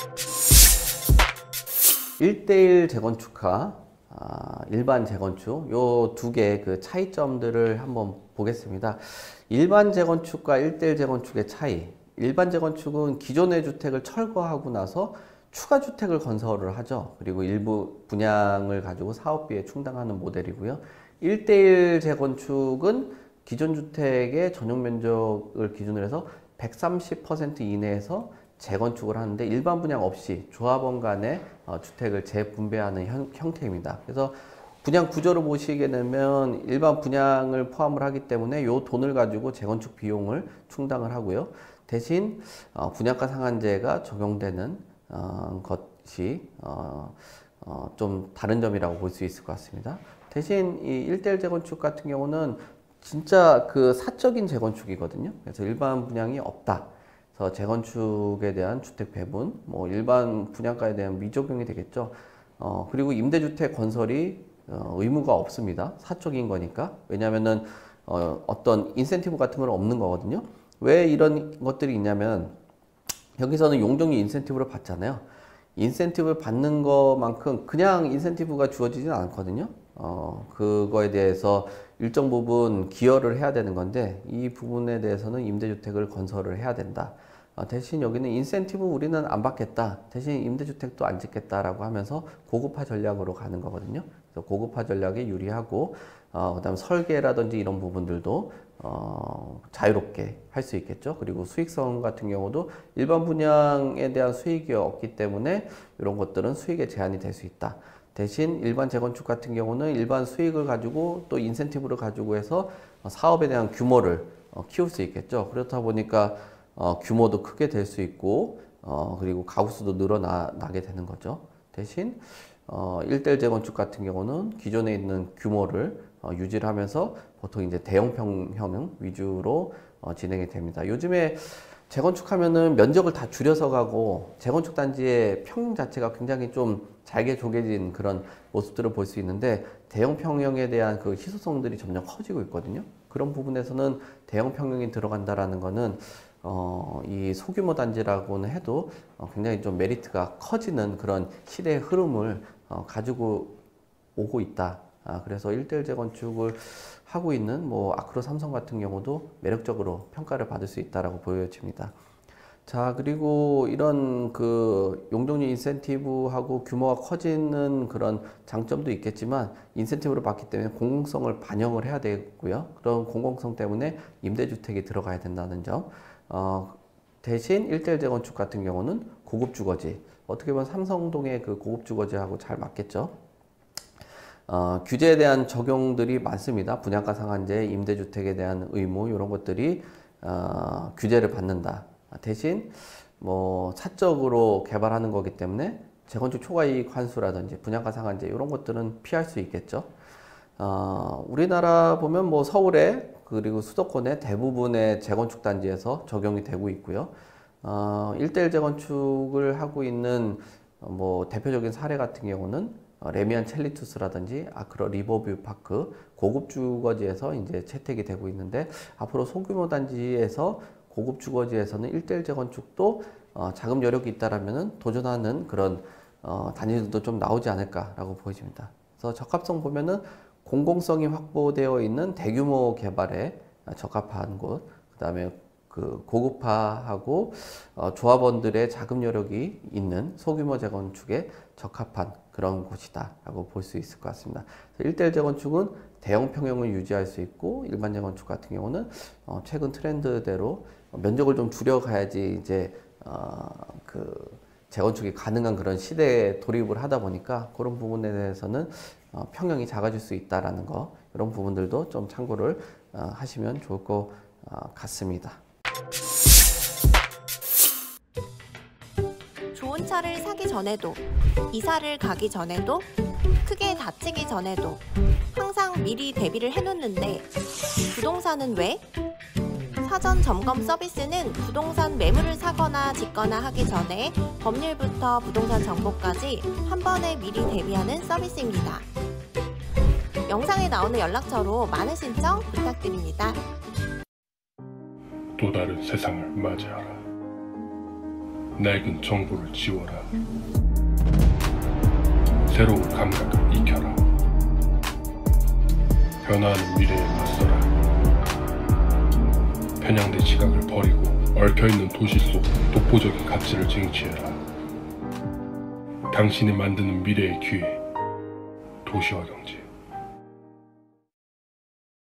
1:1 재건축과 일반 재건축 요 두 개의 그 차이점들을 한번 보겠습니다. 일반 재건축과 1:1 재건축의 차이. 일반 재건축은 기존의 주택을 철거하고 나서 추가 주택을 건설을 하죠. 그리고 일부 분양을 가지고 사업비에 충당하는 모델이고요. 1:1 재건축은 기존 주택의 전용 면적을 기준으로 해서 130% 이내에서 재건축을 하는데 일반 분양 없이 조합원 간의 주택을 재분배하는 형태입니다. 그래서 분양 구조를 보시게 되면 일반 분양을 포함을 하기 때문에 이 돈을 가지고 재건축 비용을 충당을 하고요. 대신 분양가 상한제가 적용되는 것이 좀 다른 점이라고 볼 수 있을 것 같습니다. 대신 이 1:1 재건축 같은 경우는 진짜 그 사적인 재건축이거든요. 그래서 일반 분양이 없다. 그래서 재건축에 대한 주택 배분, 뭐 일반 분양가에 대한 미적용이 되겠죠. 그리고 임대주택 건설이 의무가 없습니다. 사적인 거니까. 왜냐하면은 어떤 인센티브 같은 건 없는 거거든요. 왜 이런 것들이 있냐면 여기서는 용적률 인센티브를 받잖아요. 인센티브를 받는 것만큼 그냥 인센티브가 주어지진 않거든요. 그거에 대해서 일정 부분 기여를 해야 되는 건데 이 부분에 대해서는 임대주택을 건설을 해야 된다. 대신 여기는 인센티브 우리는 안 받겠다. 대신 임대주택도 안 짓겠다라고 하면서 고급화 전략으로 가는 거거든요. 그래서 고급화 전략에 유리하고 그다음 설계라든지 이런 부분들도 자유롭게 할 수 있겠죠. 그리고 수익성 같은 경우도 일반 분양에 대한 수익이 없기 때문에 이런 것들은 수익에 제한이 될 수 있다. 대신 일반 재건축 같은 경우는 일반 수익을 가지고 또 인센티브를 가지고 해서 사업에 대한 규모를 키울 수 있겠죠. 그렇다 보니까 규모도 크게 될 수 있고 그리고 가구 수도 늘어나게 되는 거죠. 대신 1:1 재건축 같은 경우는 기존에 있는 규모를 유지를 하면서 보통 이제 대형 평형 위주로 진행이 됩니다. 요즘에 재건축하면은 면적을 다 줄여서 가고 재건축 단지의 평형 자체가 굉장히 좀 잘게 조개진 그런 모습들을 볼 수 있는데 대형 평형에 대한 그 희소성들이 점점 커지고 있거든요. 그런 부분에서는 대형 평형이 들어간다라는 거는 이 소규모 단지라고는 해도 굉장히 좀 메리트가 커지는 그런 시대의 흐름을 가지고 오고 있다. 그래서 1:1 재건축을 하고 있는 뭐 아크로 삼성 같은 경우도 매력적으로 평가를 받을 수 있다라고 보여집니다. 자, 그리고 이런 그 용적률 인센티브하고 규모가 커지는 그런 장점도 있겠지만 인센티브를 받기 때문에 공공성을 반영을 해야 되고요. 그런 공공성 때문에 임대주택이 들어가야 된다는 점. 대신 1:1 재건축 같은 경우는 고급 주거지. 어떻게 보면 삼성동의 그 고급 주거지하고 잘 맞겠죠. 규제에 대한 적용들이 많습니다. 분양가 상한제, 임대주택에 대한 의무 이런 것들이 규제를 받는다. 대신 뭐 사적으로 개발하는 거기 때문에 재건축 초과이익 환수라든지 분양가 상한제 이런 것들은 피할 수 있겠죠. 우리나라 보면 뭐 서울에 그리고 수도권의 대부분의 재건축 단지에서 적용이 되고 있고요. 1:1 재건축을 하고 있는 뭐 대표적인 사례 같은 경우는 레미안 첼리투스라든지 아크로 리버뷰 파크 고급 주거지에서 이제 채택이 되고 있는데 앞으로 소규모 단지에서 고급 주거지에서는 1:1 재건축도 자금 여력이 있다라면은 도전하는 그런 단지들도 좀 나오지 않을까라고 보여집니다. 그래서 적합성 보면은 공공성이 확보되어 있는 대규모 개발에 적합한 곳, 그다음에 그 고급화하고 조합원들의 자금 여력이 있는 소규모 재건축에 적합한 그런 곳이다라고 볼 수 있을 것 같습니다. 1:1 재건축은 대형 평형을 유지할 수 있고 일반 재건축 같은 경우는 최근 트렌드대로 면적을 좀 줄여가야지 이제 그 재건축이 가능한 그런 시대에 돌입을 하다 보니까 그런 부분에 대해서는 평형이 작아질 수 있다라는 거 이런 부분들도 좀 참고를 하시면 좋을 것 같습니다. 좋은 차를 사기 전에도, 이사를 가기 전에도, 크게 다치기 전에도 항상 미리 대비를 해놓는데 부동산은 왜? 사전 점검 서비스는 부동산 매물을 사거나 짓거나 하기 전에 법률부터 부동산 정보까지 한 번에 미리 대비하는 서비스입니다. 영상에 나오는 연락처로 많은 신청 부탁드립니다. 또 다른 세상을 맞이하라. 낡은 정보를 지워라. 새로운 감각을 익혀라. 변화하는 미래에 맞서라. 편향된 시각을 버리고 얽혀있는 도시 속 독보적인 가치를 쟁취해라. 당신이 만드는 미래의 기회, 도시화 경제.